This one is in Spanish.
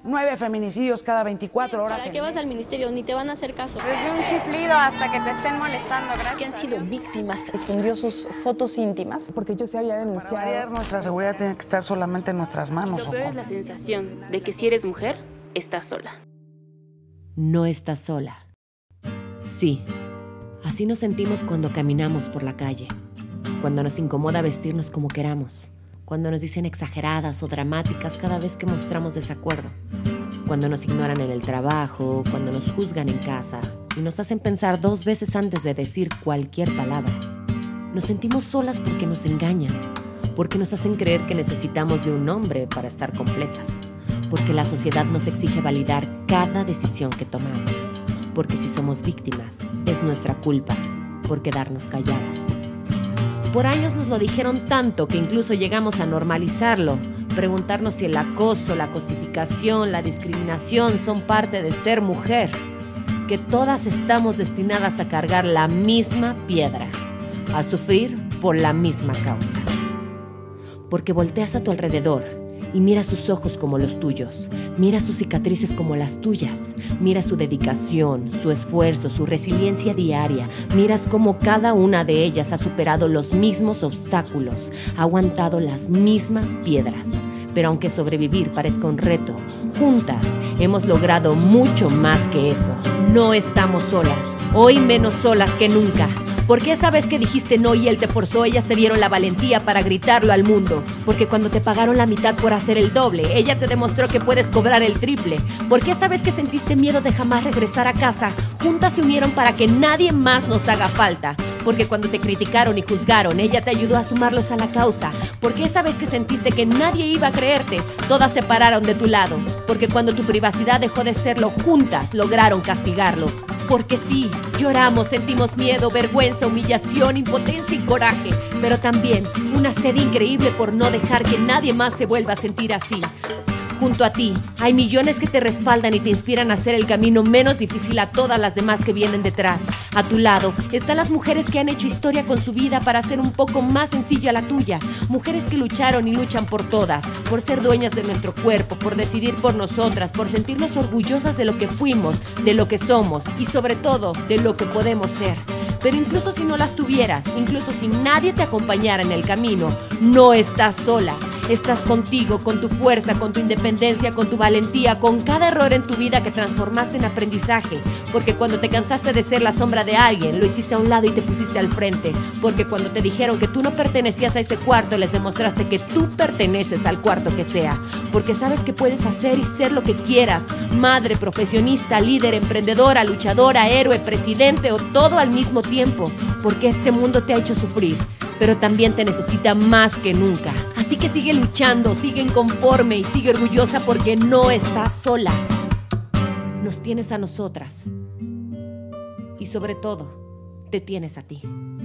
9 feminicidios cada 24 horas. ¿Para qué vas al ministerio? Ni te van a hacer caso. Desde un chiflido hasta que te estén molestando, gracias. Que han sido víctimas. Difundió sus fotos íntimas. Porque yo se había Para denunciado. variar, nuestra seguridad tiene que estar solamente en nuestras manos. Lo peor es la sensación de que si eres mujer, estás sola. No estás sola. Sí, así nos sentimos cuando caminamos por la calle, cuando nos incomoda vestirnos como queramos, cuando nos dicen exageradas o dramáticas cada vez que mostramos desacuerdo, cuando nos ignoran en el trabajo, cuando nos juzgan en casa y nos hacen pensar 2 veces antes de decir cualquier palabra. Nos sentimos solas porque nos engañan, porque nos hacen creer que necesitamos de un hombre para estar completas, porque la sociedad nos exige validar cada decisión que tomamos, porque si somos víctimas es nuestra culpa por quedarnos calladas. Por años nos lo dijeron tanto que incluso llegamos a normalizarlo, preguntarnos si el acoso, la cosificación, la discriminación son parte de ser mujer, que todas estamos destinadas a cargar la misma piedra, a sufrir por la misma causa. Porque volteas a tu alrededor y mira sus ojos como los tuyos, mira sus cicatrices como las tuyas, mira su dedicación, su esfuerzo, su resiliencia diaria, miras cómo cada una de ellas ha superado los mismos obstáculos, ha aguantado las mismas piedras. Pero aunque sobrevivir parezca un reto, juntas hemos logrado mucho más que eso. No estamos solas, hoy menos solas que nunca. Porque esa vez que dijiste no y él te forzó, ellas te dieron la valentía para gritarlo al mundo. Porque cuando te pagaron la mitad por hacer el doble, ella te demostró que puedes cobrar el triple. Porque esa vez que sentiste miedo de jamás regresar a casa, juntas se unieron para que nadie más nos haga falta. Porque cuando te criticaron y juzgaron, ella te ayudó a sumarlos a la causa. Porque esa vez que sentiste que nadie iba a creerte, todas se pararon de tu lado. Porque cuando tu privacidad dejó de serlo, juntas lograron castigarlo. Porque sí, lloramos, sentimos miedo, vergüenza, humillación, impotencia y coraje, pero también una sed increíble por no dejar que nadie más se vuelva a sentir así. Junto a ti, hay millones que te respaldan y te inspiran a hacer el camino menos difícil a todas las demás que vienen detrás. A tu lado están las mujeres que han hecho historia con su vida para hacer un poco más sencilla la tuya. Mujeres que lucharon y luchan por todas, por ser dueñas de nuestro cuerpo, por decidir por nosotras, por sentirnos orgullosas de lo que fuimos, de lo que somos y sobre todo de lo que podemos ser. Pero incluso si no las tuvieras, incluso si nadie te acompañara en el camino, no estás sola. Estás contigo, con tu fuerza, con tu independencia, con tu valentía, con cada error en tu vida que transformaste en aprendizaje. Porque cuando te cansaste de ser la sombra de alguien, lo hiciste a un lado y te pusiste al frente. Porque cuando te dijeron que tú no pertenecías a ese cuarto, les demostraste que tú perteneces al cuarto que sea. Porque sabes que puedes hacer y ser lo que quieras. Madre, profesionista, líder, emprendedora, luchadora, héroe, presidente o todo al mismo tiempo. Porque este mundo te ha hecho sufrir, pero también te necesita más que nunca. Así que sigue luchando, sigue inconforme y sigue orgullosa porque no estás sola. Nos tienes a nosotras. Y sobre todo, te tienes a ti.